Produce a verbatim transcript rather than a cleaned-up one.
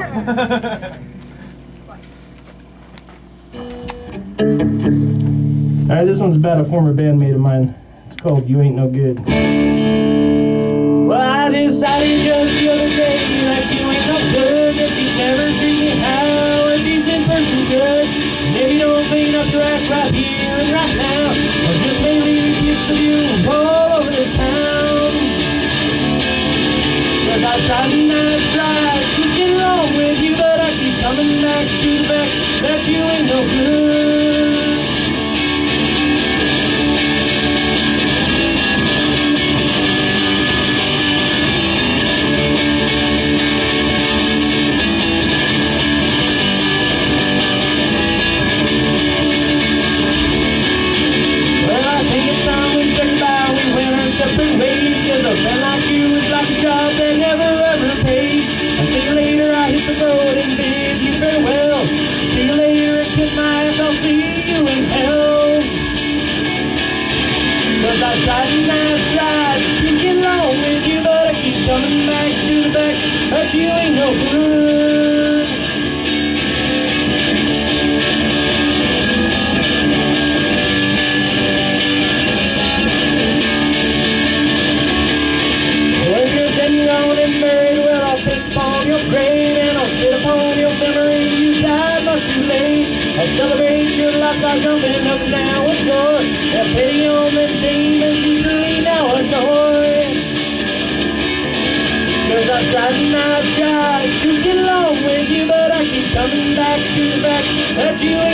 Alright, this one's about a former bandmate of mine. It's called You Ain't No Good. Well, I decided just the other day that you ain't no good, that you never treat me how a decent person should. Maybe don't clean up your act right here and right now, or just maybe kiss the view all over this town. Cause I tried and I tried to get along with you, but I keep coming back to the fact that you ain't no good. Separate ways, cause a friend like you is like a job that never ever pays. I see you later, I hit the road and bid you farewell. See you later and kiss my ass, I'll see you in hell. Cause I tried and I tried to get along with you, but I keep coming back to the fact that you ain't no good. Your grave, and I'll spit upon your memory. You died much too late. I'll celebrate your life by jumping up and down with joy. Have pity on them demons you surely now annoy. Cause I've tried and I've tried to get along with you, but I keep coming back to the fact that you ain't